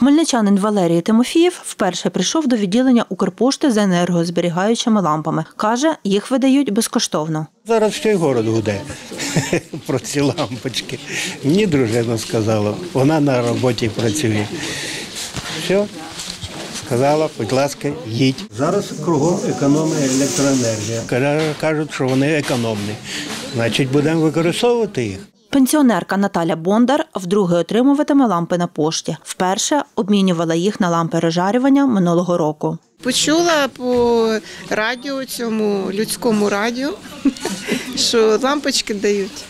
Хмельничанин Валерій Тимофієв вперше прийшов до відділення Укрпошти за енергозберігаючими лампами. Каже, їх видають безкоштовно. Зараз всій город гуде про ці лампочки. Мені дружина сказала, вона на роботі працює. Все, сказала, будь ласка, їдь. Зараз кругом економія електроенергія. Кажуть, що вони економні. Значить, будемо використовувати їх. Пенсіонерка Наталя Бондар вдруге отримуватиме лампи на пошті. Вперше обмінювала їх на лампи розжарювання минулого року. Почула по радіо, цьому людському радіо, що лампочки дають.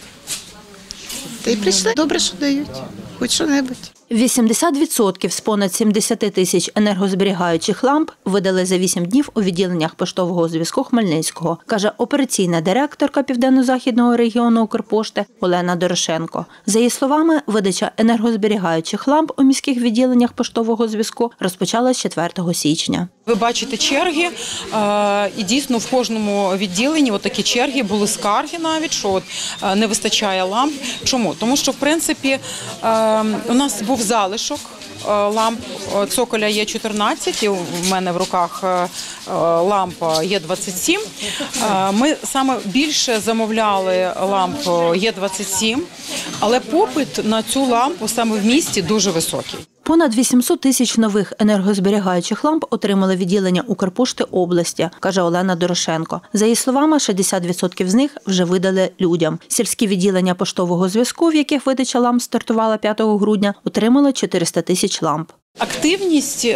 Та й прийшли. Добре, що дають. Хоч що-небудь. 80% з понад 70 тисяч енергозберігаючих ламп видали за 8 днів у відділеннях поштового зв'язку Хмельницького, каже операційна директорка Південно-Західного регіону Укрпошти Олена Дорошенко. За її словами, видача енергозберігаючих ламп у міських відділеннях поштового зв'язку розпочалась 4 січня. Ви бачите черги, і дійсно в кожному відділенні такі черги, були скарги навіть, що не вистачає ламп. Чому? Тому що, в принципі, у нас був залишок ламп цоколя Е14, і в мене в руках лампа Е27. Ми саме більше замовляли ламп Е27, але попит на цю лампу саме в місті дуже високий. Понад 800 тисяч нових енергозберігаючих ламп отримали відділення Укрпошти області, каже Олена Дорошенко. За її словами, 60% з них вже видали людям. Сільські відділення поштового зв'язку, в яких видача ламп стартувала 5 грудня, отримали 400 тисяч ламп. Активність,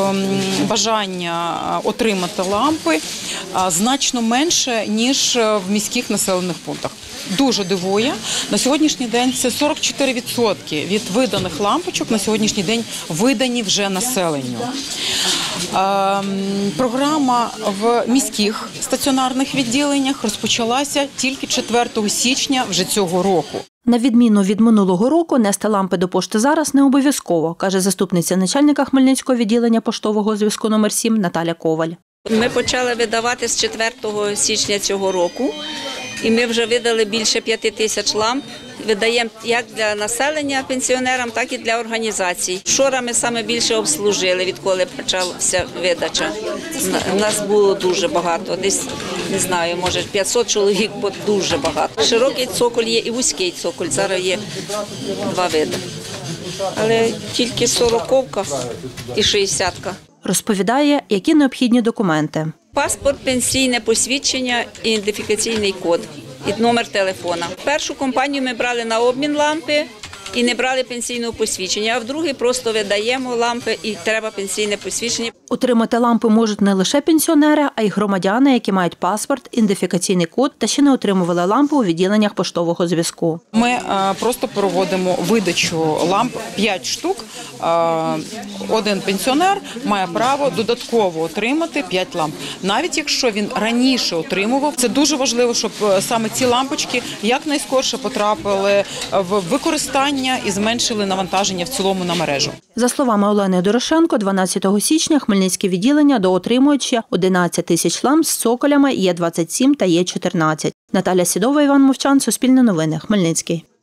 бажання отримати лампи значно менше, ніж в міських населених пунктах. Дуже дивує. На сьогоднішній день це 44% від виданих лампочок на сьогоднішній день видані вже населенню. Програма в міських стаціонарних відділеннях розпочалася тільки 4 січня вже цього року. На відміну від минулого року, нести лампи до пошти зараз не обов'язково, каже заступниця начальника Хмельницького відділення поштового зв'язку номер 7 Наталя Коваль. Ми почали видавати з 4 січня цього року, і ми вже видали більше 5 тисяч ламп. Видаємо як для населення пенсіонерам, так і для організацій. Вчора ми саме більше обслужили, відколи почалася видача. У нас було дуже багато, десь, не знаю, може 500 чоловік, бо дуже багато. Широкий цоколь є і вузький цоколь, зараз є 2 види. Але тільки 40-ка і 60-ка. Розповідає, які необхідні документи. Паспорт, пенсійне посвідчення, ідентифікаційний код і номер телефона. Першу компанію ми брали на обмін лампи і не брали пенсійного посвідчення, а в другий просто видаємо лампи і треба пенсійне посвідчення. Отримати лампи можуть не лише пенсіонери, а й громадяни, які мають паспорт, ідентифікаційний код та ще не отримували лампи у відділеннях поштового зв'язку. Ми просто проводимо видачу ламп 5 штук. Один пенсіонер має право додатково отримати 5 ламп. Навіть якщо він раніше отримував, це дуже важливо, щоб саме ці лампочки якнайскоріше потрапили в використання і зменшили навантаження в цілому на мережу. За словами Олени Дорошенко, 12 січня Хмельницьке відділення доотримують ще 11 тисяч ламп з цоколями Е27 та Е14. Наталя Сідова, Іван Мовчан, Суспільне новини, Хмельницький.